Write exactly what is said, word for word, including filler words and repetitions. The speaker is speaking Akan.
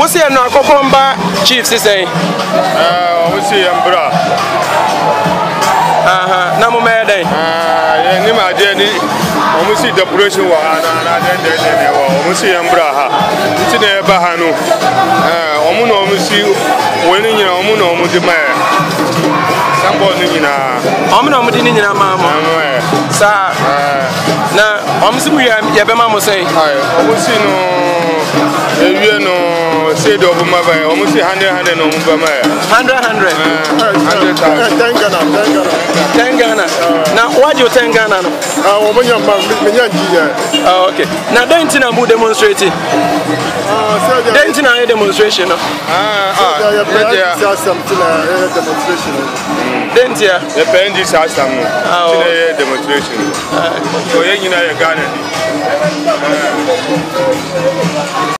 What's your no Kokomba chief say? Uh, we see Ambra. Aha, Namu Mede. Ah, Nima Jenny. We see the operation wa na na den we see Ambra ha. Nti na ba ha no. Eh, omu na omu si woni nyina omu na omu di ma. Sambo no nyina. Omu na omu di nyina ma mo. Sa. Na omu si mu ya be ma mo say. Ai, omu si no ewie no say do obu ma ba. Omu si hundred hundred no omu ba ma. Hundred hundred. Hundred thousand. ten Ghana, ten Ghana. Ten Ghana. Now what do you ten Ghana? Ah, we banya ma me nyanji ya. Oh, okay. Now don't you know demonstrate? Ah, so there. Don't you know demonstration? No. Ah, ah. Yeah, yeah. Something a demonstration. Don't you? The Benji system. Ah, demonstration. So you know you Ghana.